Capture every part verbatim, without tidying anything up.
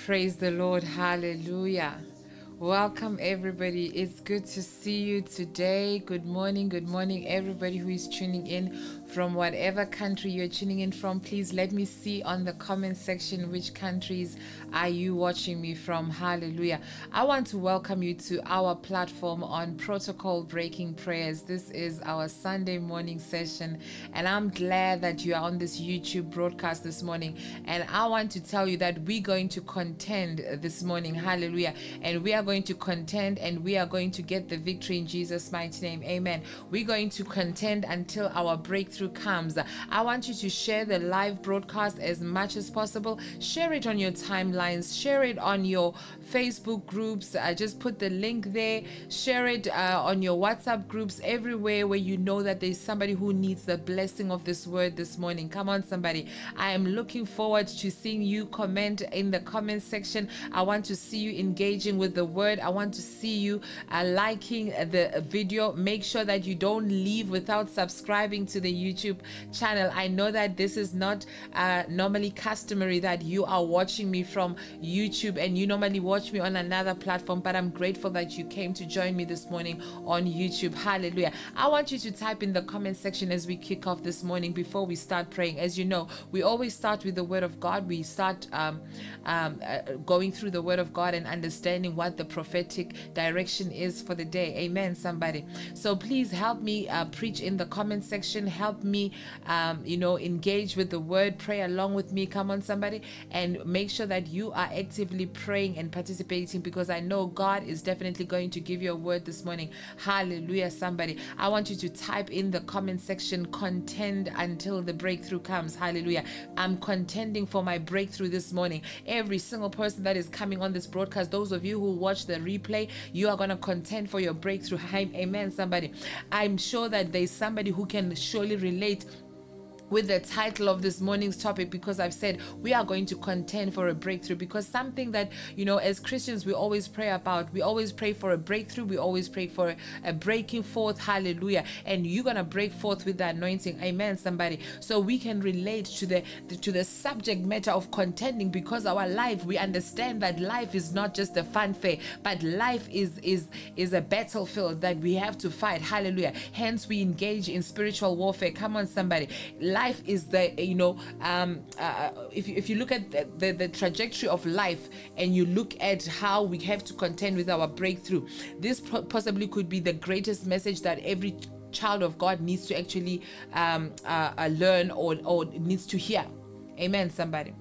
Praise the Lord. Hallelujah. Welcome, everybody. It's good to see you today. Good morning. Good morning, everybody who is tuning in from whatever country you're tuning in from. Please let me see on the comment section which countries are you watching me from. Hallelujah. I want to welcome you to our platform on Protocol Breaking Prayers. This is our Sunday morning session, and I'm glad that you are on this YouTube broadcast this morning. And I want to tell you that we're going to contend this morning. Hallelujah. And we are going to contend, and we are going to get the victory in Jesus' mighty name. Amen. We're going to contend until our breakthrough comes. I want you to share the live broadcast as much as possible. Share it on your timelines. Share it on your Facebook groups. I just put the link there. Share it uh, on your WhatsApp groups, everywhere where you know that there's somebody who needs the blessing of this word this morning. Come on, somebody. I am looking forward to seeing you comment in the comment section. I want to see you engaging with the word. I want to see you uh, liking the video. Make sure that you don't leave without subscribing to the YouTube channel. I know that this is not uh, normally customary that you are watching me from YouTube and you normally watch me on another platform, but I'm grateful that you came to join me this morning on YouTube. Hallelujah. I want you to type in the comment section as we kick off this morning before we start praying. As you know, we always start with the word of God. We start um, um, uh, going through the word of God and understanding what the prophetic direction is for the day. Amen, somebody. So please help me uh, preach in the comment section. Help me, um, you know, engage with the word. Pray along with me. Come on, somebody. And make sure that you are actively praying and participating, because I know God is definitely going to give you a word this morning. Hallelujah, somebody. I want you to type in the comment section, contend until the breakthrough comes. Hallelujah. I'm contending for my breakthrough this morning. Every single person that is coming on this broadcast, those of you who watch the replay, you are going to contend for your breakthrough. Amen, somebody. I'm sure that there's somebody who can surely relate with the title of this morning's topic, because I've said we are going to contend for a breakthrough, because something that, you know, as Christians we always pray about, we always pray for a breakthrough, we always pray for a breaking forth. Hallelujah. And you're gonna break forth with the anointing. Amen, somebody. So we can relate to the to the subject matter of contending, because our life, we understand that life is not just a fanfare, but life is is is a battlefield that we have to fight. Hallelujah. Hence we engage in spiritual warfare. Come on, somebody. Life is the, you know, um, uh, if, you, if you look at the, the, the trajectory of life and you look at how we have to contend with our breakthrough, this possibly could be the greatest message that every child of God needs to actually um, uh, uh, learn or, or needs to hear. Amen, somebody.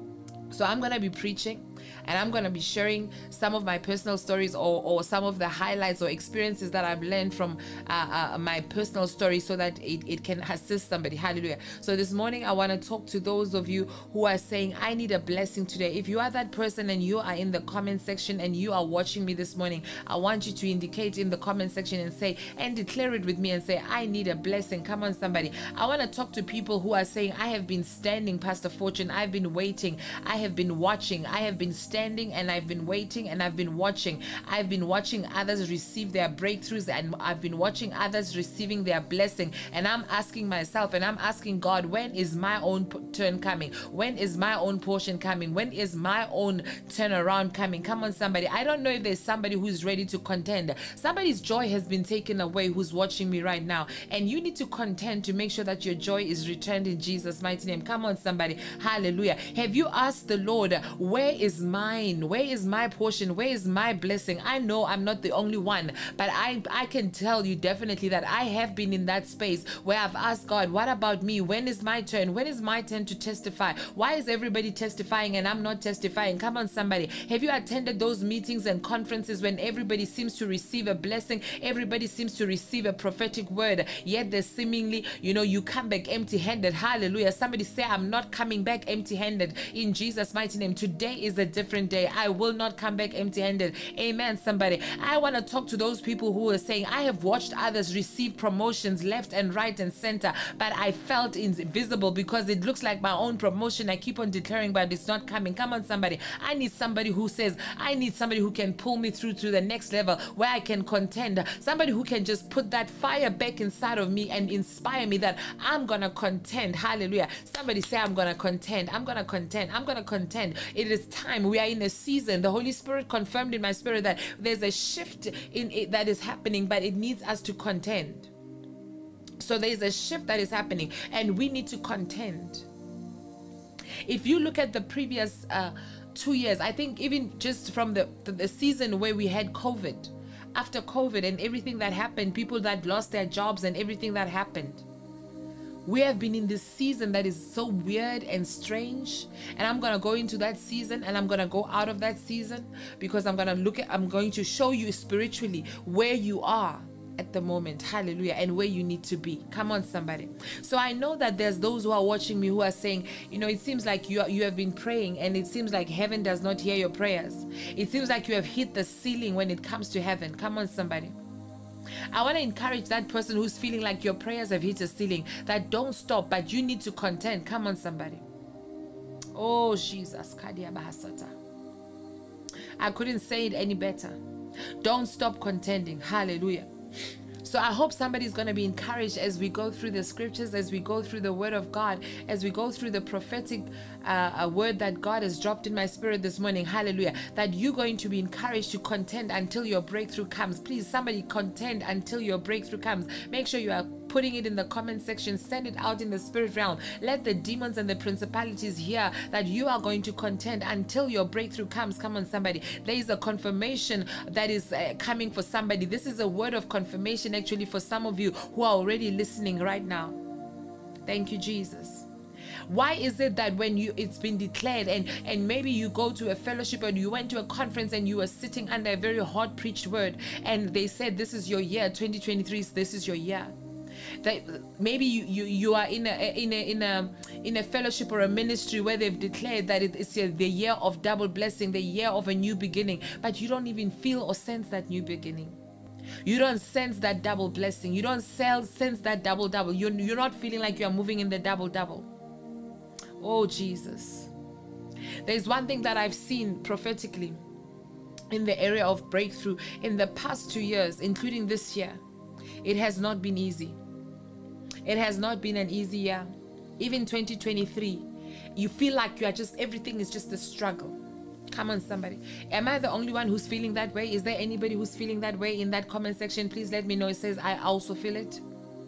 So I'm going to be preaching, and I'm going to be sharing some of my personal stories, or, or some of the highlights or experiences that I've learned from uh, uh, my personal story, so that it, it can assist somebody. Hallelujah. So this morning I want to talk to those of you who are saying, I need a blessing today. If you are that person and you are in the comment section and you are watching me this morning, I want you to indicate in the comment section and say, and declare it with me and say, I need a blessing. Come on, somebody. I want to talk to people who are saying, I have been standing, Pastor Fortune. I've been waiting. I have been watching. I have been standing, and I've been waiting, and I've been watching. I've been watching others receive their breakthroughs, and I've been watching others receiving their blessing. And I'm asking myself, and I'm asking God, when is my own turn coming? When is my own portion coming? When is my own turnaround coming? Come on, somebody. I don't know if there's somebody who's ready to contend. Somebody's joy has been taken away who's watching me right now, and you need to contend to make sure that your joy is returned in Jesus' mighty name. Come on, somebody. Hallelujah. Have you asked the Lord, where is mine? Where is my portion? Where is my blessing? I know I'm not the only one, but I, I can tell you definitely that I have been in that space where I've asked God, what about me? When is my turn? When is my turn to testify? Why is everybody testifying and I'm not testifying? Come on, somebody. Have you attended those meetings and conferences when everybody seems to receive a blessing? Everybody seems to receive a prophetic word, yet there's seemingly, you know, you come back empty-handed. Hallelujah. Somebody say, I'm not coming back empty-handed in Jesus' mighty name. Today is a different day. I will not come back empty-handed. Amen, somebody. I want to talk to those people who are saying, I have watched others receive promotions left and right and center, but I felt invisible because it looks like my own promotion. I keep on declaring, but it's not coming. Come on, somebody. I need somebody who says, I need somebody who can pull me through to the next level where I can contend. Somebody who can just put that fire back inside of me and inspire me that I'm going to contend. Hallelujah. Somebody say, I'm going to contend. I'm going to contend. I'm going to contend. It is time time, we are in a season. The Holy Spirit confirmed in my spirit that there's a shift in it that is happening, but it needs us to contend. So there's a shift that is happening, and we need to contend. If you look at the previous uh, two years, I think even just from the, the, the season where we had COVID, after COVID and everything that happened, people that lost their jobs and everything that happened, we have been in this season that is so weird and strange. And I'm going to go into that season, and I'm going to go out of that season, because I'm going to look at, I'm going to show you spiritually where you are at the moment. Hallelujah. And where you need to be. Come on, somebody. So I know that there's those who are watching me who are saying, you know, it seems like you, are, you have been praying, and it seems like heaven does not hear your prayers. It seems like you have hit the ceiling when it comes to heaven. Come on, somebody. I want to encourage that person who's feeling like your prayers have hit a ceiling, that don't stop, but you need to contend. Come on, somebody. Oh, Jesus. I couldn't say it any better. Don't stop contending. Hallelujah. So I hope somebody's going to be encouraged as we go through the scriptures, as we go through the word of God, as we go through the prophetic uh, a word that God has dropped in my spirit this morning. Hallelujah. That you're going to be encouraged to contend until your breakthrough comes. Please, somebody contend until your breakthrough comes. Make sure you are putting it in the comment section. Send it out in the spirit realm. Let the demons and the principalities hear that you are going to contend until your breakthrough comes. Come on, somebody. There is a confirmation that is uh, coming for somebody. This is a word of confirmation actually for some of you who are already listening right now. Thank you, Jesus. Why is it that when you it's been declared, and and maybe you go to a fellowship or you went to a conference and you were sitting under a very hard preached word, and they said this is your year, twenty twenty-three, this is your year. That maybe you, you you are in a in a in a in a fellowship or a ministry where they've declared that it is the year of double blessing, the year of a new beginning, but you don't even feel or sense that new beginning. You don't sense that double blessing. You don't sense that double double. You're, you're not feeling like you're moving in the double double. Oh, Jesus. There's one thing that I've seen prophetically in the area of breakthrough in the past two years, including this year. It has not been easy. It has not been an easy year. Even twenty twenty-three, you feel like you are just, everything is just a struggle. Come on, somebody. Am I the only one who's feeling that way? Is there anybody who's feeling that way in that comment section? Please let me know. It says, I also feel it.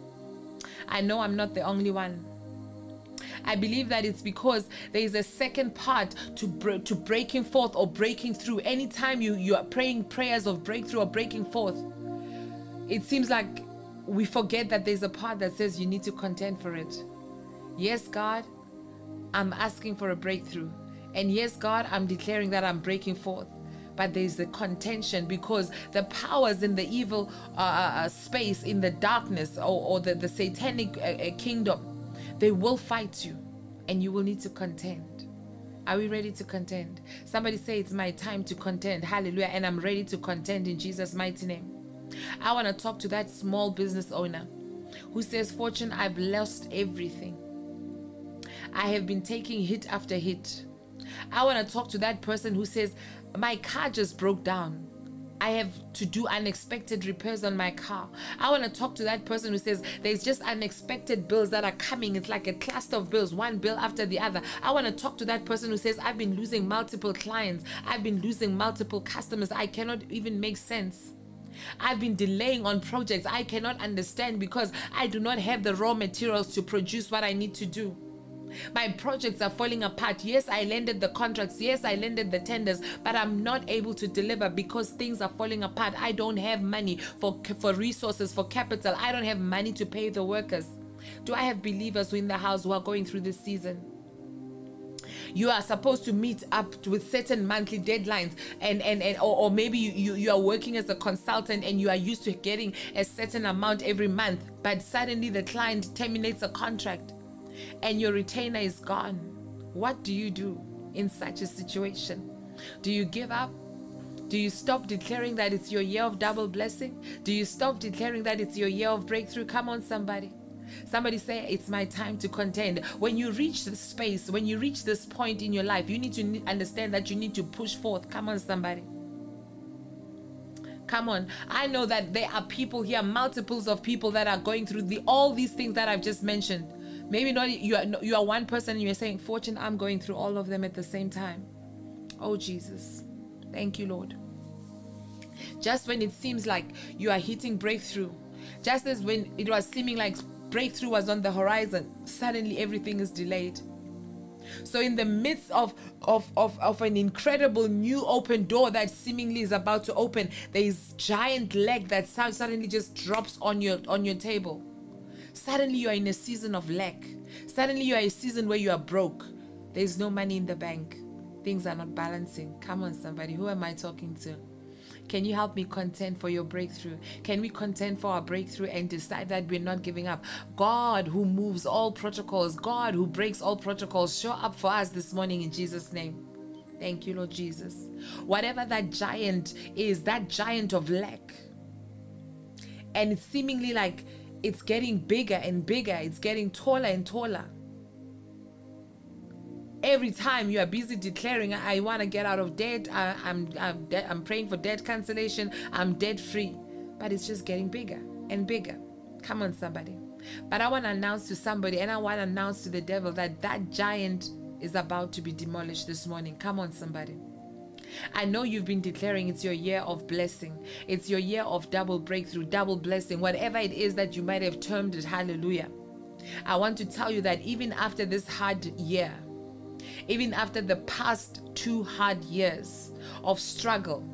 I know I'm not the only one. I believe that it's because there is a second part to bre to breaking forth or breaking through. Anytime you, you are praying prayers of breakthrough or breaking forth, it seems like we forget that there's a part that says you need to contend for it. Yes, God, I'm asking for a breakthrough. And yes, God, I'm declaring that I'm breaking forth. But there's a contention because the powers in the evil uh, uh, space, in the darkness, or, or the, the satanic uh, uh, kingdom, they will fight you, and you will need to contend. Are we ready to contend? Somebody say, it's my time to contend. Hallelujah. And I'm ready to contend in Jesus' mighty name. I want to talk to that small business owner who says, Fortune, I've lost everything. I have been taking hit after hit. I want to talk to that person who says, my car just broke down. I have to do unexpected repairs on my car. I want to talk to that person who says there's just unexpected bills that are coming. It's like a cluster of bills, one bill after the other. I want to talk to that person who says I've been losing multiple clients. I've been losing multiple customers. I cannot even make sense. I've been delaying on projects I cannot understand because I do not have the raw materials to produce what I need to do. My projects are falling apart. Yes, I landed the contracts. Yes, I landed the tenders, but I'm not able to deliver because things are falling apart. I don't have money for, for resources, for capital. I don't have money to pay the workers. Do I have believers in the house who are going through this season? You are supposed to meet up with certain monthly deadlines, and and, and or, or maybe you, you, you are working as a consultant and you are used to getting a certain amount every month, but suddenly the client terminates a contract and your retainer is gone. What do you do in such a situation? Do you give up? Do you stop declaring that it's your year of double blessing? Do you stop declaring that it's your year of breakthrough? Come on, somebody. Somebody say, it's my time to contend. When you reach this space, when you reach this point in your life, you need to understand that you need to push forth. Come on, somebody. Come on. I know that there are people here, multiples of people that are going through the all these things that I've just mentioned. Maybe not you are, you are one person and you're saying, Fortune, I'm going through all of them at the same time. Oh, Jesus. Thank you, Lord. Just when it seems like you are hitting breakthrough, just as when it was seeming like breakthrough was on the horizon, suddenly everything is delayed. So in the midst of, of, of, of an incredible new open door that seemingly is about to open, there is giant leg that suddenly just drops on your, on your table. Suddenly you are in a season of lack. Suddenly you are in a season where you are broke. There's no money in the bank. Things are not balancing. Come on, somebody. Who am I talking to? Can you help me contend for your breakthrough? Can we contend for our breakthrough and decide that we're not giving up? God who moves all protocols, God who breaks all protocols, show up for us this morning in Jesus' name. Thank you, Lord Jesus. Whatever that giant is, that giant of lack, and it's seemingly like it's getting bigger and bigger, it's getting taller and taller. Every time you are busy declaring, I, I want to get out of debt, I, I'm, I'm, de- I'm praying for debt cancellation, I'm debt free. But it's just getting bigger and bigger. Come on, somebody. But I want to announce to somebody, and I want to announce to the devil that that giant is about to be demolished this morning. Come on, somebody. I know you've been declaring it's your year of blessing. It's your year of double breakthrough, double blessing, whatever it is that you might have termed it. Hallelujah. I want to tell you that even after this hard year, even after the past two hard years of struggle,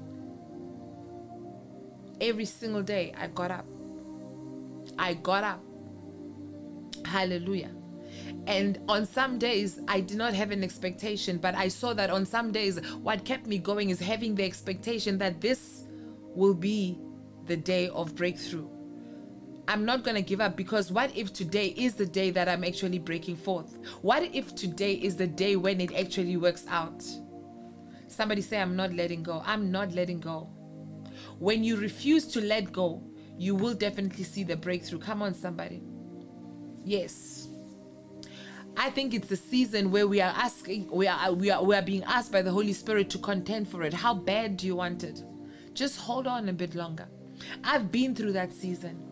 every single day I got up. I got up. Hallelujah. And on some days, I did not have an expectation, but I saw that on some days, what kept me going is having the expectation that this will be the day of breakthrough. I'm not going to give up, because what if today is the day that I'm actually breaking forth? What if today is the day when it actually works out? Somebody say, I'm not letting go. I'm not letting go. When you refuse to let go, you will definitely see the breakthrough. Come on, somebody. Yes. I think it's a season where we are asking, we are, we are, we are being asked by the Holy Spirit to contend for it. How bad do you want it? Just hold on a bit longer. I've been through that season.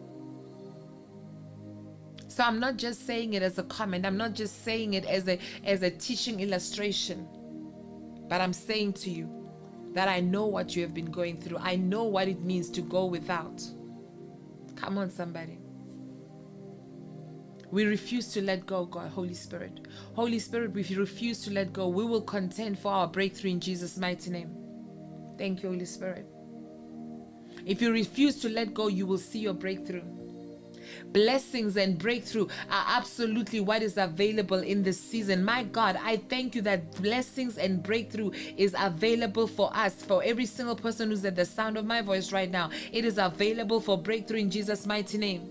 So I'm not just saying it as a comment. I'm not just saying it as a, as a teaching illustration. But I'm saying to you that I know what you have been going through. I know what it means to go without. Come on, somebody. We refuse to let go, God, Holy Spirit. Holy Spirit, if you refuse to let go, we will contend for our breakthrough in Jesus' mighty name. Thank you, Holy Spirit. If you refuse to let go, you will see your breakthrough. Blessings and breakthrough are absolutely what is available in this season. My God, I thank you that blessings and breakthrough is available for us, for every single person who's at the sound of my voice right now. It is available for breakthrough in Jesus' mighty name.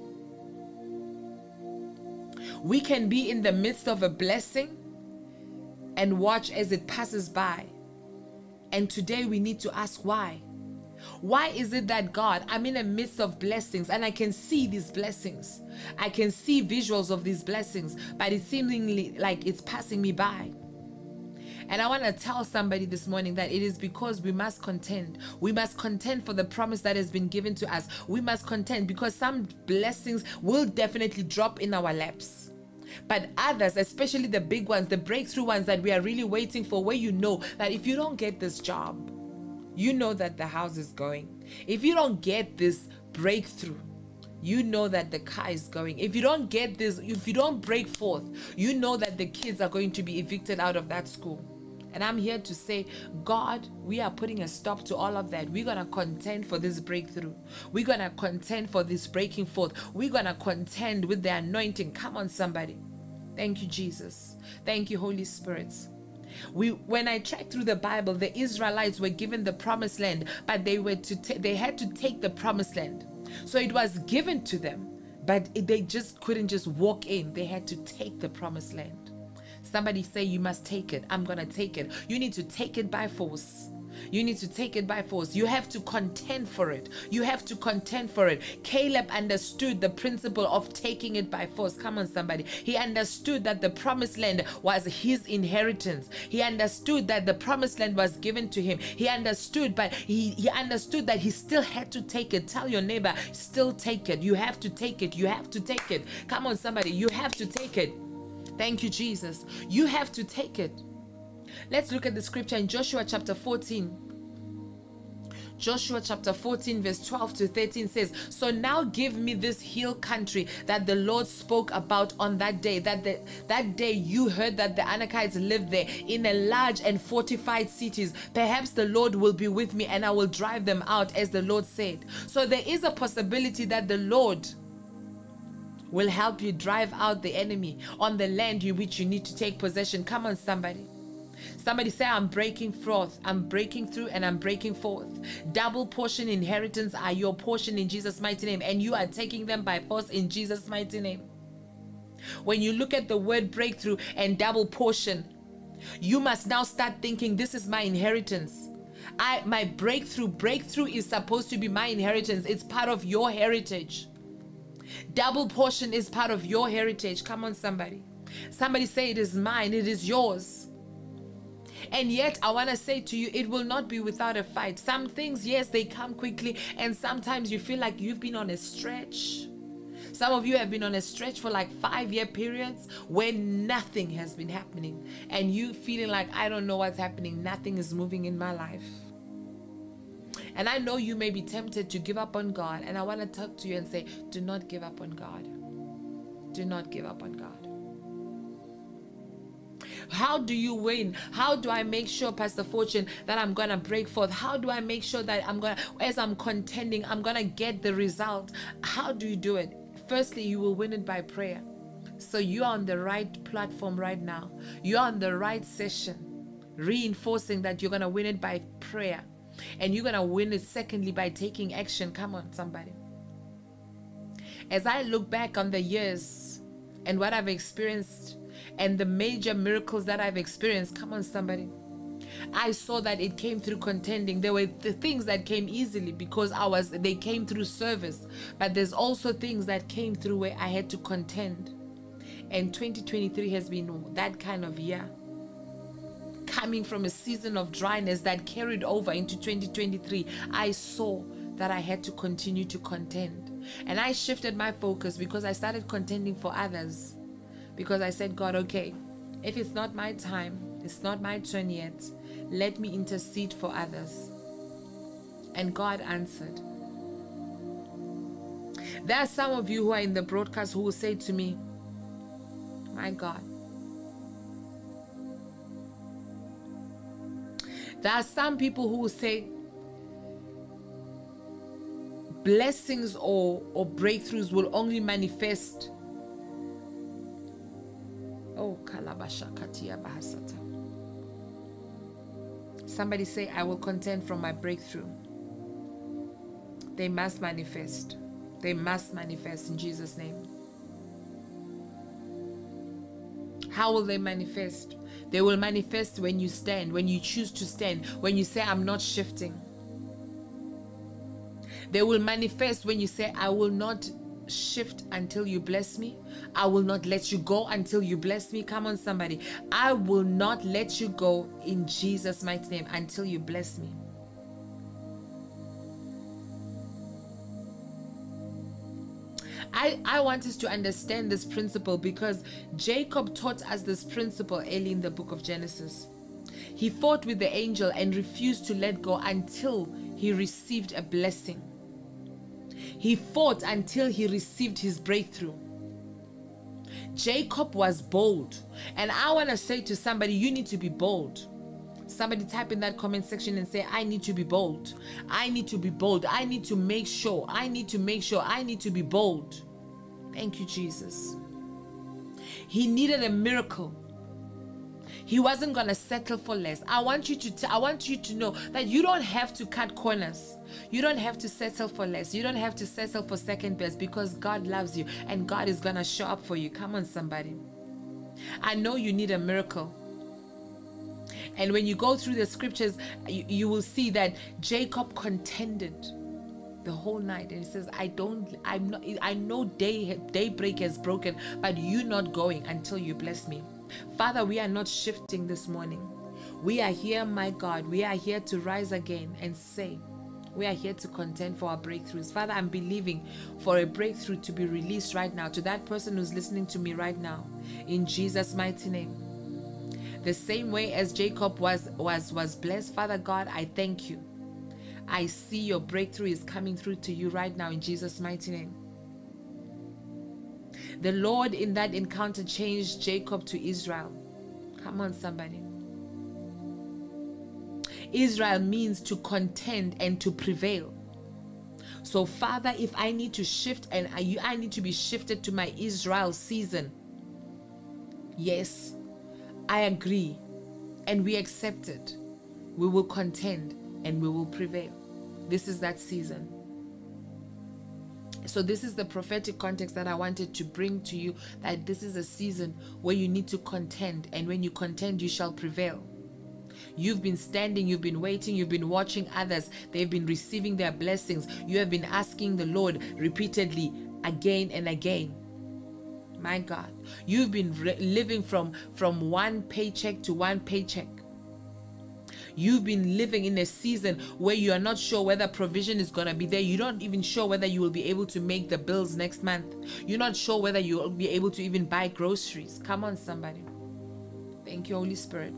We can be in the midst of a blessing and watch as it passes by. And today we need to ask why. Why is it that, God, I'm in the midst of blessings and I can see these blessings. I can see visuals of these blessings, but it's seemingly like it's passing me by. And I want to tell somebody this morning that it is because we must contend. We must contend for the promise that has been given to us. We must contend because some blessings will definitely drop in our laps. But others, especially the big ones, the breakthrough ones that we are really waiting for, where you know that if you don't get this job, you know that the house is going. If you don't get this breakthrough, you know that the car is going. If you don't get this, if you don't break forth, you know that the kids are going to be evicted out of that school. And I'm here to say, God, we are putting a stop to all of that. We're going to contend for this breakthrough. We're going to contend for this breaking forth. We're going to contend with the anointing. Come on, somebody. Thank you, Jesus. Thank you, Holy Spirit. We, when I checked through the Bible, the Israelites were given the promised land, but they were to ta- they had to take the promised land. So it was given to them, but it, they just couldn't just walk in. They had to take the promised land. Somebody say, you must take it. I'm going to take it. You need to take it by force. You need to take it by force. You have to contend for it. You have to contend for it. Caleb understood the principle of taking it by force. Come on, somebody. He understood that the promised land was his inheritance. He understood that the promised land was given to him. He understood, but he, he understood that he still had to take it. Tell your neighbor, still take it. You have to take it. You have to take it. Come on, somebody. You have to take it. Thank you, Jesus. You have to take it. Let's look at the scripture in Joshua chapter fourteen. Joshua chapter fourteen verse twelve to thirteen says, so now give me this hill country that the Lord spoke about on that day. That the, that day you heard that the Anakites lived there in a large and fortified cities. Perhaps the Lord will be with me and I will drive them out as the Lord said. So there is a possibility that the Lord will help you drive out the enemy on the land you which you need to take possession. Come on, somebody. Somebody say, I'm breaking forth, I'm breaking through, and I'm breaking forth. Double portion inheritance are your portion in Jesus' mighty name, and you are taking them by force in Jesus' mighty name. When you look at the word breakthrough and double portion, you must now start thinking, this is my inheritance. I, my breakthrough, breakthrough is supposed to be my inheritance. It's part of your heritage. Double portion is part of your heritage. Come on, somebody. Somebody say, it is mine, it is yours. And yet, I want to say to you, it will not be without a fight. Some things, yes, they come quickly. And sometimes you feel like you've been on a stretch. Some of you have been on a stretch for like five-year periods where nothing has been happening. And you feeling like, I don't know what's happening. Nothing is moving in my life. And I know you may be tempted to give up on God. And I want to talk to you and say, do not give up on God. Do not give up on God. How do you win? How do I make sure, Pastor Fortune, that I'm going to break forth? How do I make sure that I'm going to, as I'm contending, I'm going to get the result? How do you do it? Firstly, you will win it by prayer. So you're on the right platform right now. You're on the right session, reinforcing that you're going to win it by prayer. And you're going to win it, secondly, by taking action. Come on, somebody. As I look back on the years and what I've experienced and the major miracles that I've experienced, come on, somebody, I saw that it came through contending. There were the things that came easily because I was, they came through service. But there's also things that came through where I had to contend. And twenty twenty-three has been that kind of year. Coming from a season of dryness that carried over into twenty twenty-three, I saw that I had to continue to contend. And I shifted my focus because I started contending for others. Because I said, God, okay, if it's not my time, it's not my turn yet, let me intercede for others. And God answered. There are some of you who are in the broadcast who will say to me, my God. There are some people who will say, blessings or, or breakthroughs will only manifest. Oh, Kalabasha Katia Bahasata. Somebody say, I will contend from my breakthrough. They must manifest. They must manifest in Jesus' name. How will they manifest? They will manifest when you stand, when you choose to stand, when you say, I'm not shifting. They will manifest when you say, I will not shift until you bless me. I will not let you go until you bless me. Come on, somebody. I will not let you go in Jesus' mighty name until you bless me. I, I want us to understand this principle because Jacob taught us this principle early in the book of Genesis. He fought with the angel and refused to let go until he received a blessing. He fought until he received his breakthrough. Jacob was bold. And I want to say to somebody, you need to be bold. Somebody type in that comment section and say, I need to be bold. I need to be bold. I need to make sure. I need to make sure. I need to be bold. Thank you, Jesus. He needed a miracle. He wasn't going to settle for less. I want you to t I want you to know that you don't have to cut corners. You don't have to settle for less. You don't have to settle for second best because God loves you and God is going to show up for you. Come on, somebody. I know you need a miracle. And when you go through the scriptures, you, you will see that Jacob contended the whole night. And he says, I don't, I'm not, I know day, daybreak has broken, but you're not going until you bless me. Father, we are not shifting this morning. We are here, my God. We are here to rise again and say, we are here to contend for our breakthroughs. Father, I'm believing for a breakthrough to be released right now to that person who's listening to me right now. In Jesus' mighty name. The same way as Jacob was was was blessed, Father God, I thank you. I see your breakthrough is coming through to you right now in Jesus' mighty name. The Lord in that encounter changed Jacob to Israel. Come on, somebody. Israel means to contend and to prevail. So, Father, if I need to shift and I, I need to be shifted to my Israel season, yes, I agree, and we accept it. We will contend and we will prevail. This is that season. So this is the prophetic context that I wanted to bring to you, that this is a season where you need to contend, and when you contend, you shall prevail. You've been standing, you've been waiting, you've been watching others. They've been receiving their blessings. You have been asking the Lord repeatedly, again and again. My God, you've been living from, from one paycheck to one paycheck. You've been living in a season where you are not sure whether provision is going to be there. You don't even sure whether you will be able to make the bills next month. You're not sure whether you will be able to even buy groceries. Come on, somebody. Thank you, Holy Spirit.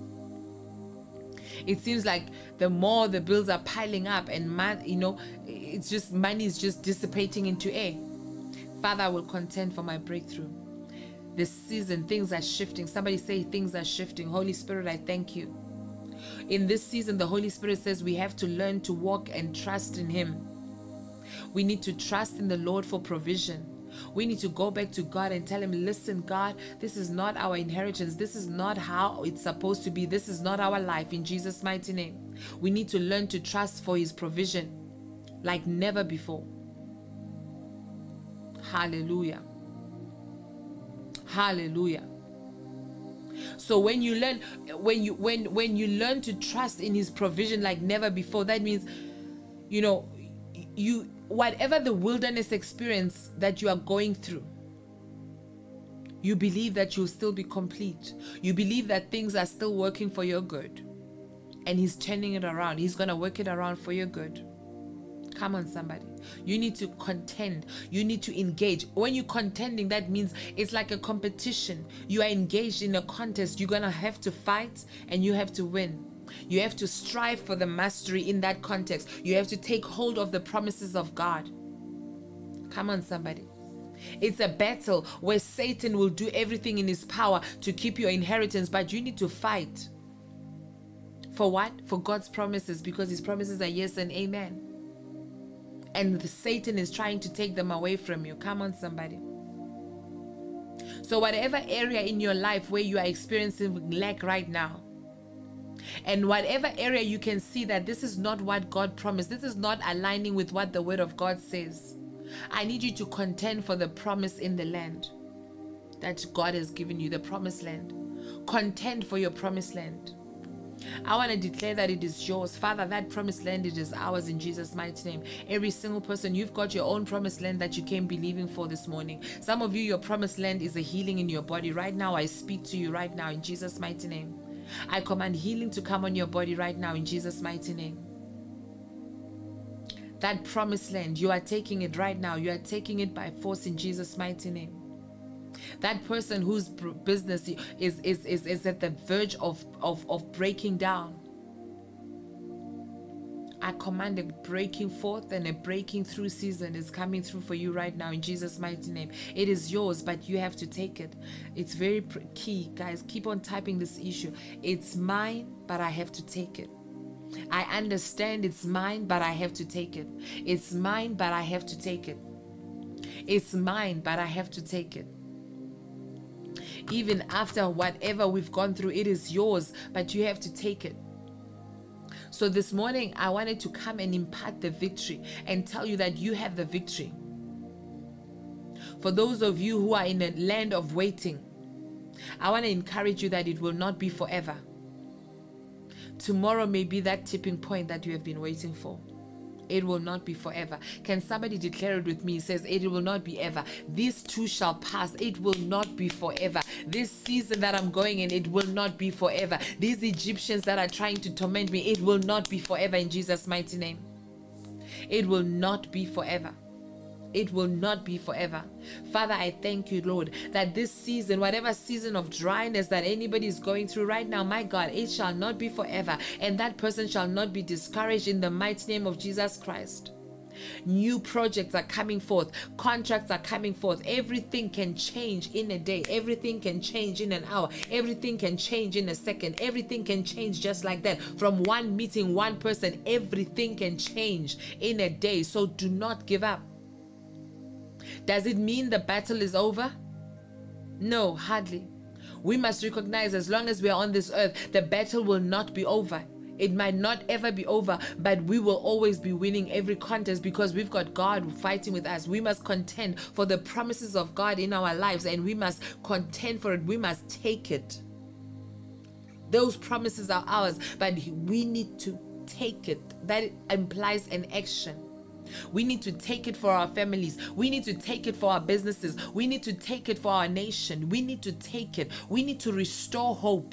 It seems like the more the bills are piling up and, man, you know, it's just money is just dissipating into air. Father, I will contend for my breakthrough. This season, things are shifting. Somebody say things are shifting. Holy Spirit, I thank you. In this season, the Holy Spirit says we have to learn to walk and trust in Him. We need to trust in the Lord for provision. We need to go back to God and tell Him, listen, God, this is not our inheritance. This is not how it's supposed to be. This is not our life, in Jesus' mighty name. We need to learn to trust for His provision like never before. Hallelujah. Hallelujah. So when you learn, when you when when you learn to trust in His provision like never before, that means, you know, you whatever the wilderness experience that you are going through, you believe that you'll still be complete. You believe that things are still working for your good, and He's turning it around. He's gonna work it around for your good. Come on, somebody. You need to contend. You need to engage. When you're contending, that means it's like a competition. You are engaged in a contest. You're going to have to fight and you have to win. You have to strive for the mastery in that context. You have to take hold of the promises of God. Come on, somebody. It's a battle where Satan will do everything in his power to keep your inheritance, but you need to fight. For what? For God's promises, because His promises are yes and amen. And the Satan is trying to take them away from you. Come on, somebody. So whatever area in your life where you are experiencing lack right now, and whatever area you can see that this is not what God promised, this is not aligning with what the Word of God says, I need you to contend for the promise in the land that God has given you, the promised land. Contend for your promised land. I want to declare that it is yours. Father, that promised land, it is ours in Jesus' mighty name. Every single person, you've got your own promised land that you came believing for this morning. Some of you, your promised land is a healing in your body. Right now, I speak to you right now in Jesus' mighty name. I command healing to come on your body right now in Jesus' mighty name. That promised land, you are taking it right now. You are taking it by force in Jesus' mighty name. That person whose business is, is, is, is at the verge of, of, of breaking down, I command a breaking forth and a breaking through season is coming through for you right now in Jesus' mighty name. It is yours, but you have to take it. It's very key, guys. Keep on typing this issue. It's mine, but I have to take it. I understand it's mine, but I have to take it. It's mine, but I have to take it. It's mine, but I have to take it. Even after whatever we've gone through, it is yours, but you have to take it. So this morning, I wanted to come and impart the victory and tell you that you have the victory. For those of you who are in a land of waiting, I want to encourage you that it will not be forever. Tomorrow may be that tipping point that you have been waiting for. It will not be forever. Can somebody declare it with me? It says, it will not be ever. This too shall pass. It will not be forever. This season that I'm going in, it will not be forever. These Egyptians that are trying to torment me, it will not be forever in Jesus' mighty name. It will not be forever. It will not be forever. Father, I thank you, Lord, that this season, whatever season of dryness that anybody is going through right now, my God, it shall not be forever. And that person shall not be discouraged in the mighty name of Jesus Christ. New projects are coming forth. Contracts are coming forth. Everything can change in a day. Everything can change in an hour. Everything can change in a second. Everything can change just like that. From one meeting, one person, everything can change in a day. So do not give up. Does it mean the battle is over? No, hardly. We must recognize as long as we are on this earth, the battle will not be over. It might not ever be over, but we will always be winning every contest because we've got God fighting with us. We must contend for the promises of God in our lives, and we must contend for it. We must take it. Those promises are ours, but we need to take it. That implies an action. We need to take it for our families. We need to take it for our businesses. We need to take it for our nation. We need to take it. We need to restore hope.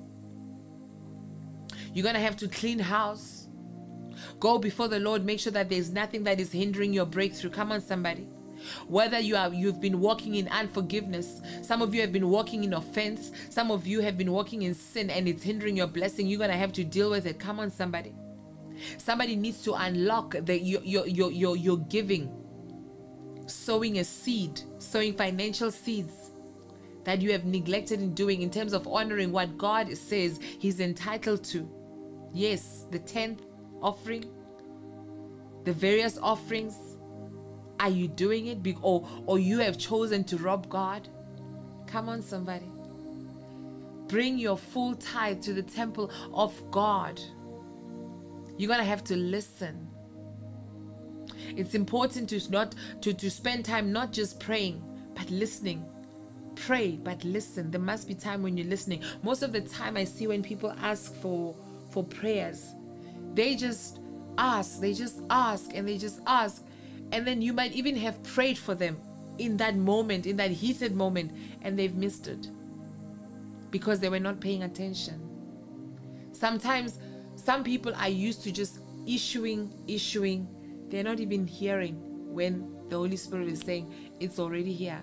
You're going to have to clean house. Go before the Lord. Make sure that there's nothing that is hindering your breakthrough. Come on, somebody. Whether you are, you've been walking in unforgiveness. Some of you have been walking in offense. Some of you have been walking in sin and it's hindering your blessing. You're going to have to deal with it. Come on, somebody. Somebody needs to unlock the your your your your, your giving, sowing a seed, sowing financial seeds that you have neglected in doing in terms of honoring what God says He's entitled to. Yes, the tenth offering, the various offerings. Are you doing it? Or, or you have chosen to rob God? Come on, somebody. Bring your full tithe to the temple of God. You're going to have to listen. It's important to not to, to spend time not just praying, but listening. Pray, but listen. There must be time when you're listening. Most of the time I see when people ask for, for prayers, they just ask, they just ask, and they just ask. And then you might even have prayed for them in that moment, in that heated moment, and they've missed it because they were not paying attention. Sometimes some people are used to just issuing, issuing. They're not even hearing when the Holy Spirit is saying, it's already here.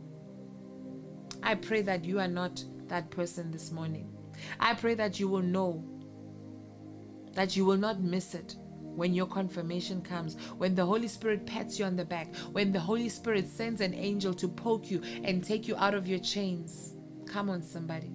I pray that you are not that person this morning. I pray that you will know, that you will not miss it when your confirmation comes, when the Holy Spirit pats you on the back, when the Holy Spirit sends an angel to poke you and take you out of your chains. Come on, somebody.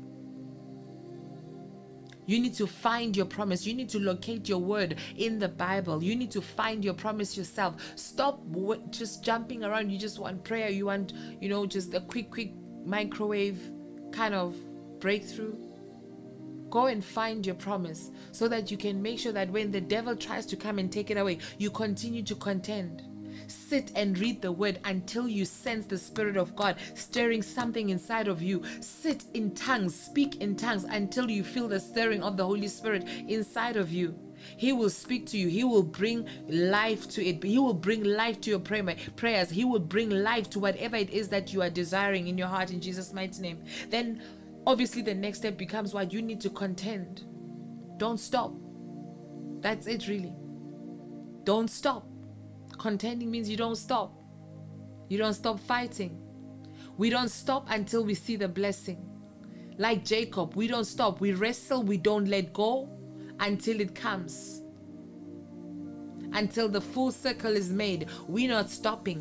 You need to find your promise. You need to locate your word in the Bible. You need to find your promise yourself. Stop just jumping around. You just want prayer. You want, you know, just a quick, quick microwave kind of breakthrough. Go and find your promise so that you can make sure that when the devil tries to come and take it away, you continue to contend. Sit and read the word until you sense the Spirit of God stirring something inside of you. Sit in tongues, speak in tongues until you feel the stirring of the Holy Spirit inside of you. He will speak to you. He will bring life to it. He will bring life to your prayer, prayers. He will bring life to whatever it is that you are desiring in your heart in Jesus' mighty name. Then obviously the next step becomes what you need to contend. Don't stop. That's it, really. Don't stop. Contending means you don't stop. You don't stop fighting. We don't stop until we see the blessing. Like Jacob, we don't stop. We wrestle, we don't let go until it comes. Until the full circle is made, we're not stopping.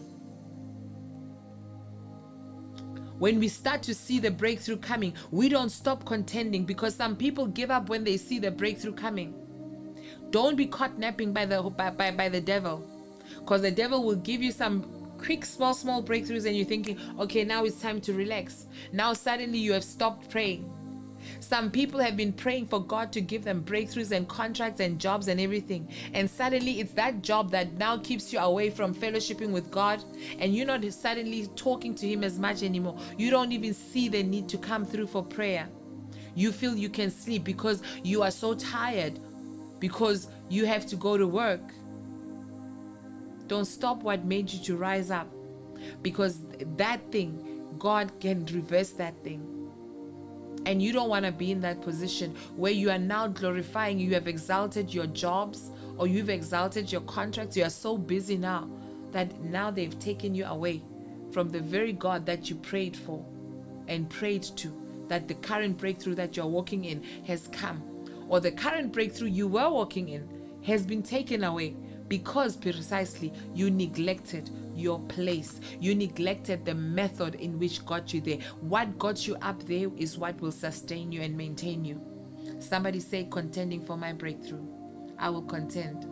When we start to see the breakthrough coming, we don't stop contending, because some people give up when they see the breakthrough coming. Don't be caught napping by the, by, by, by the devil. Because the devil will give you some quick, small, small breakthroughs and you're thinking, okay, now it's time to relax. Now suddenly you have stopped praying. Some people have been praying for God to give them breakthroughs and contracts and jobs and everything. And suddenly it's that job that now keeps you away from fellowshipping with God. And you're not suddenly talking to Him as much anymore. You don't even see the need to come through for prayer. You feel you can sleep because you are so tired, because you have to go to work. Don't stop what made you to rise up, because that thing, God can reverse that thing. And you don't want to be in that position where you are now glorifying, you have exalted your jobs or you've exalted your contracts. You are so busy now that now they've taken you away from the very God that you prayed for and prayed to, that the current breakthrough that you're walking in has come, or the current breakthrough you were walking in has been taken away because precisely you neglected your place. You neglected the method in which got you there. What got you up there is what will sustain you and maintain you. Somebody say, contending for my breakthrough. I will contend.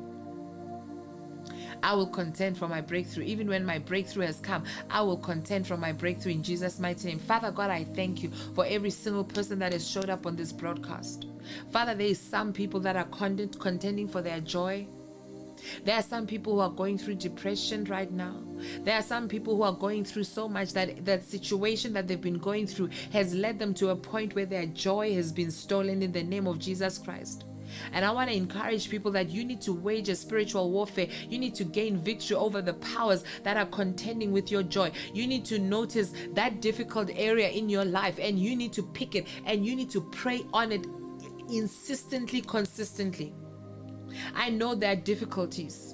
I will contend for my breakthrough. Even when my breakthrough has come, I will contend for my breakthrough in Jesus' mighty name. Father God, I thank you for every single person that has showed up on this broadcast. Father, there is some people that are content, contending for their joy. There are some people who are going through depression right now. There are some people who are going through so much that that situation that they've been going through has led them to a point where their joy has been stolen in the name of Jesus Christ. And I want to encourage people that you need to wage a spiritual warfare. You need to gain victory over the powers that are contending with your joy. You need to notice that difficult area in your life, and you need to pick it, and you need to pray on it insistently, consistently. I know there are difficulties.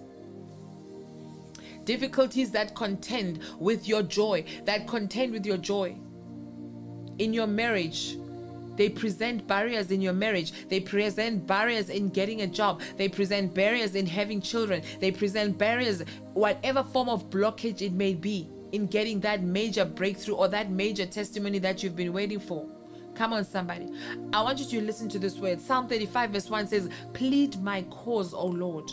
Difficulties that contend with your joy, that contend with your joy. In your marriage, they present barriers in your marriage. They present barriers in getting a job. They present barriers in having children. They present barriers, whatever form of blockage it may be, in getting that major breakthrough or that major testimony that you've been waiting for. Come on, somebody. I want you to listen to this word. Psalm thirty-five verse one says, plead my cause, O Lord,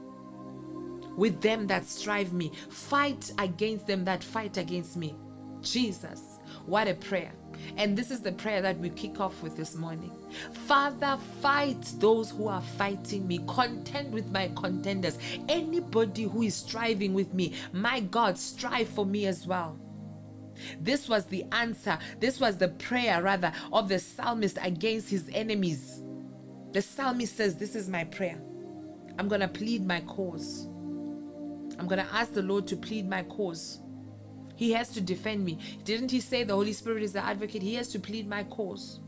with them that strive me. Fight against them that fight against me. Jesus, what a prayer. And this is the prayer that we kick off with this morning. Father, fight those who are fighting me. Contend with my contenders. Anybody who is striving with me, my God, strive for me as well. This was the answer. This was the prayer, rather, of the psalmist against his enemies. The psalmist says, this is my prayer. I'm going to plead my cause. I'm going to ask the Lord to plead my cause. He has to defend me. Didn't he say the Holy Spirit is the advocate? He has to plead my cause.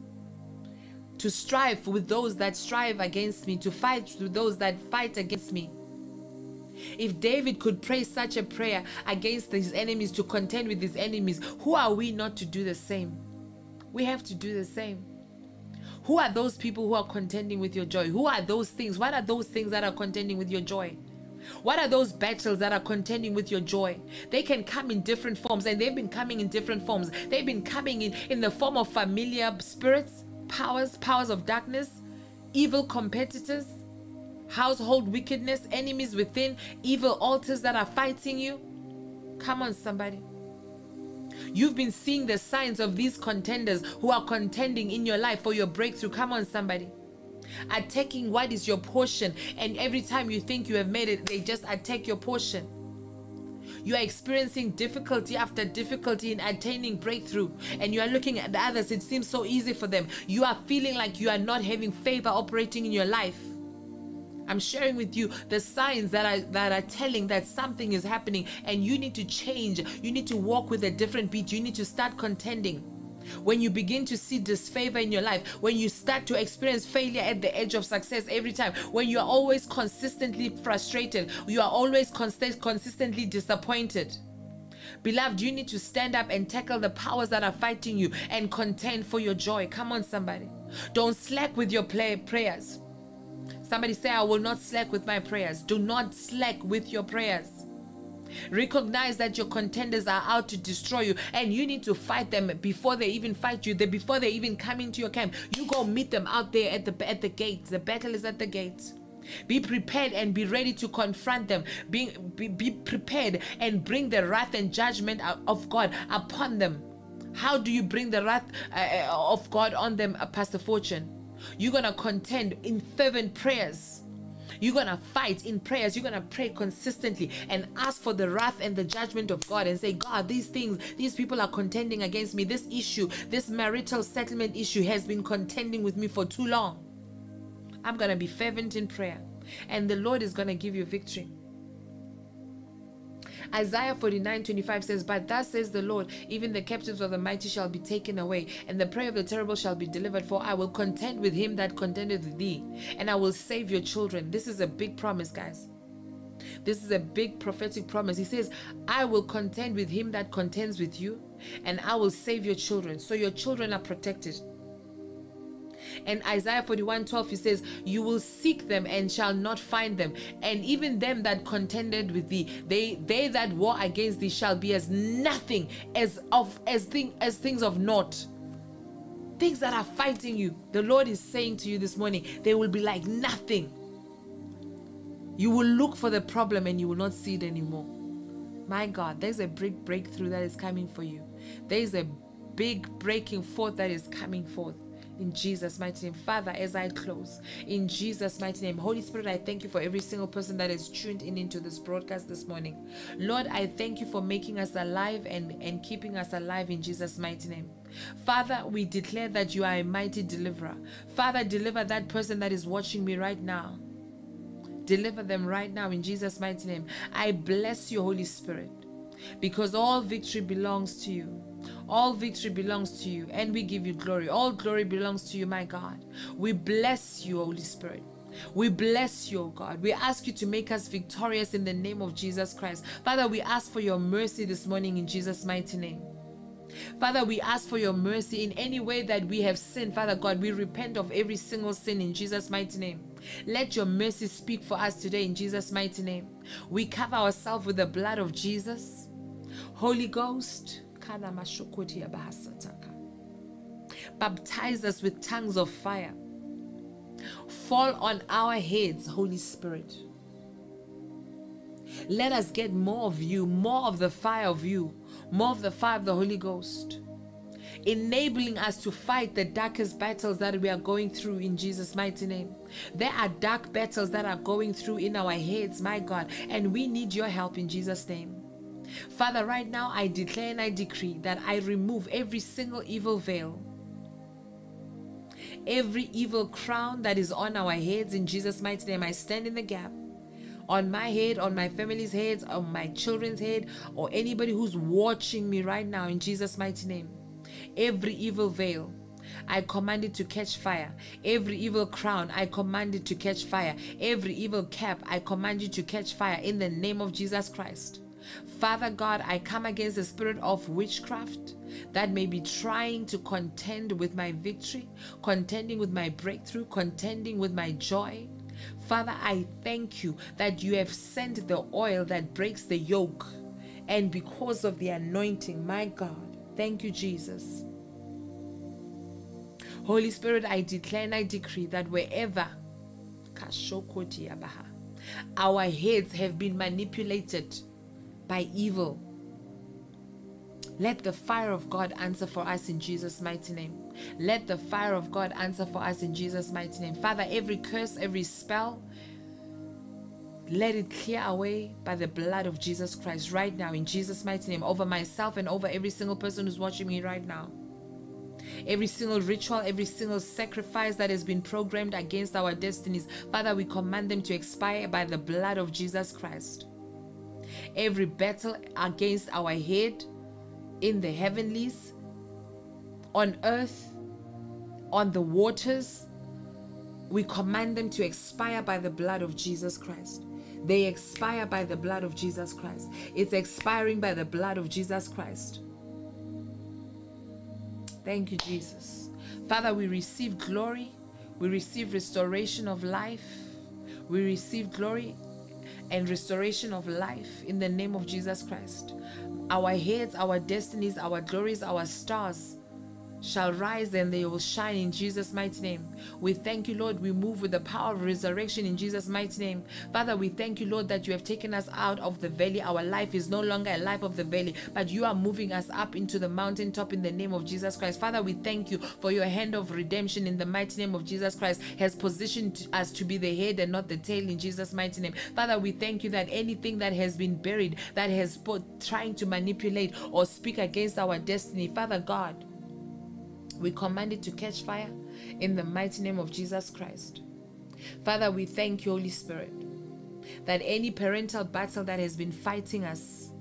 To strive with those that strive against me. To fight with those that fight against me. If David could pray such a prayer against his enemies, to contend with his enemies, who are we not to do the same? We have to do the same. Who are those people who are contending with your joy? Who are those things? What are those things that are contending with your joy? What are those battles that are contending with your joy? They can come in different forms, and they've been coming in different forms. They've been coming in, in the form of familiar spirits, powers, powers of darkness, evil competitors, household wickedness, enemies within, evil altars that are fighting you. Come on, somebody. You've been seeing the signs of these contenders who are contending in your life for your breakthrough. Come on, somebody. Attacking what is your portion, and every time you think you have made it, they just attack your portion. You are experiencing difficulty after difficulty in attaining breakthrough, and you are looking at the others. It seems so easy for them. You are feeling like you are not having favor operating in your life. I'm sharing with you the signs that are that are telling that something is happening, and you need to change. You need to walk with a different beat. You need to start contending. When you begin to see disfavor in your life, when you start to experience failure at the edge of success every time, when you are always consistently frustrated, you are always consist consistently disappointed. Beloved, you need to stand up and tackle the powers that are fighting you and contend for your joy. Come on, somebody. Don't slack with your play prayers. Somebody say, I will not slack with my prayers. Do not slack with your prayers. Recognize that your contenders are out to destroy you, and you need to fight them before they even fight you. They, before they even come into your camp, you go meet them out there at the at the gate. The battle is at the gate. Be prepared and be ready to confront them. Be, be, be prepared and bring the wrath and judgment of God upon them. How do you bring the wrath uh, of God on them, uh, Pastor Fortune? You're going to contend in fervent prayers. You're going to fight in prayers. You're going to pray consistently and ask for the wrath and the judgment of God and say, God, these things, these people are contending against me. This issue, this marital settlement issue has been contending with me for too long. I'm going to be fervent in prayer, and the Lord is going to give you victory. Isaiah forty-nine twenty-five says, but thus says the Lord, even the captives of the mighty shall be taken away, and the prey of the terrible shall be delivered. For I will contend with him that contendeth with thee, and I will save your children. This is a big promise, guys. This is a big prophetic promise. He says, I will contend with him that contends with you, and I will save your children. So your children are protected. And Isaiah forty-one twelve, he says, you will seek them and shall not find them. And even them that contended with thee, they they that war against thee shall be as nothing, as of as thing as things of naught. Things that are fighting you, the Lord is saying to you this morning, they will be like nothing. You will look for the problem and you will not see it anymore. My God, there's a big breakthrough that is coming for you. There's a big breaking forth that is coming forth. In Jesus' mighty name. Father, as I close, in Jesus' mighty name, Holy Spirit, I thank you for every single person that is tuned in into this broadcast this morning. Lord, I thank you for making us alive and, and keeping us alive in Jesus' mighty name. Father, we declare that you are a mighty deliverer. Father, deliver that person that is watching me right now. Deliver them right now in Jesus' mighty name. I bless you, Holy Spirit, because all victory belongs to you. All victory belongs to you, and we give you glory. All glory belongs to you, my God. We bless you, Holy Spirit. We bless you, O God. We ask you to make us victorious in the name of Jesus Christ. Father, we ask for your mercy this morning in Jesus' mighty name. Father, we ask for your mercy in any way that we have sinned. Father God, we repent of every single sin in Jesus' mighty name. Let your mercy speak for us today in Jesus' mighty name. We cover ourselves with the blood of Jesus. Holy Ghost, baptize us with tongues of fire. Fall on our heads, Holy Spirit. Let us get more of you, more of the fire of you, more of the fire of the Holy Ghost, enabling us to fight the darkest battles that we are going through in Jesus' mighty name. There are dark battles that are going through in our heads, my God, and we need your help in Jesus' name. Father, right now I declare and I decree that I remove every single evil veil, every evil crown that is on our heads in Jesus' mighty name. I stand in the gap on my head, on my family's heads, on my children's head, or anybody who's watching me right now in Jesus' mighty name. Every evil veil, I command it to catch fire. Every evil crown, I command it to catch fire. Every evil cap, I command you to catch fire in the name of Jesus Christ. Father God, I come against the spirit of witchcraft that may be trying to contend with my victory, contending with my breakthrough, contending with my joy. Father, I thank you that you have sent the oil that breaks the yoke, and because of the anointing, my God, thank you, Jesus. Holy Spirit, I declare and I decree that wherever our heads have been manipulated by evil, let the fire of God answer for us in Jesus' mighty name. Let the fire of God answer for us in Jesus' mighty name. Father, every curse, every spell, let it clear away by the blood of Jesus Christ right now in Jesus' mighty name, over myself and over every single person who's watching me right now. Every single ritual, every single sacrifice that has been programmed against our destinies, Father, we command them to expire by the blood of Jesus Christ. Every battle against our head, in the heavenlies, on earth, on the waters, we command them to expire by the blood of Jesus Christ. They expire by the blood of Jesus Christ. It's expiring by the blood of Jesus Christ. Thank you, Jesus. Father, we receive glory. We receive restoration of life. We receive glory and restoration of life in the name of Jesus Christ. Our heads, our destinies, our glories, our stars shall rise and they will shine in Jesus' mighty name. We thank you, Lord. We move with the power of resurrection in Jesus' mighty name. Father, we thank you, Lord, that you have taken us out of the valley. Our life is no longer a life of the valley, but you are moving us up into the mountaintop in the name of Jesus Christ. Father, we thank you for your hand of redemption in the mighty name of Jesus Christ has positioned us to be the head and not the tail in Jesus' mighty name. Father, we thank you that anything that has been buried, that has put, trying to manipulate or speak against our destiny, Father God, we command it to catch fire in the mighty name of Jesus Christ. Father, we thank you, Holy Spirit, that any parental battle that has been fighting us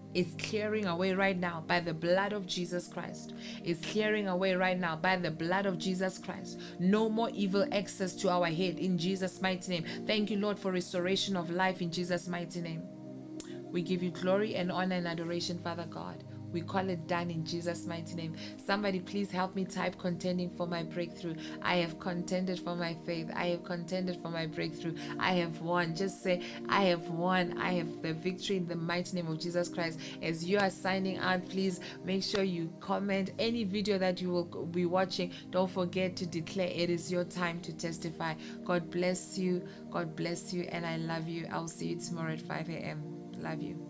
It's clearing away right now by the blood of Jesus Christ. It's clearing away right now by the blood of Jesus Christ. No more evil access to our head in Jesus' mighty name. Thank you, Lord, for restoration of life in Jesus' mighty name. We give you glory and honor and adoration, Father God. We call it done in Jesus' mighty name. Somebody please help me type contending for my breakthrough. I have contended for my faith. I have contended for my breakthrough. I have won. Just say, I have won. I have the victory in the mighty name of Jesus Christ. As you are signing out, please make sure you comment any video that you will be watching. Don't forget to declare it is your time to testify. God bless you. God bless you. And I love you. I'll see you tomorrow at five a m Love you.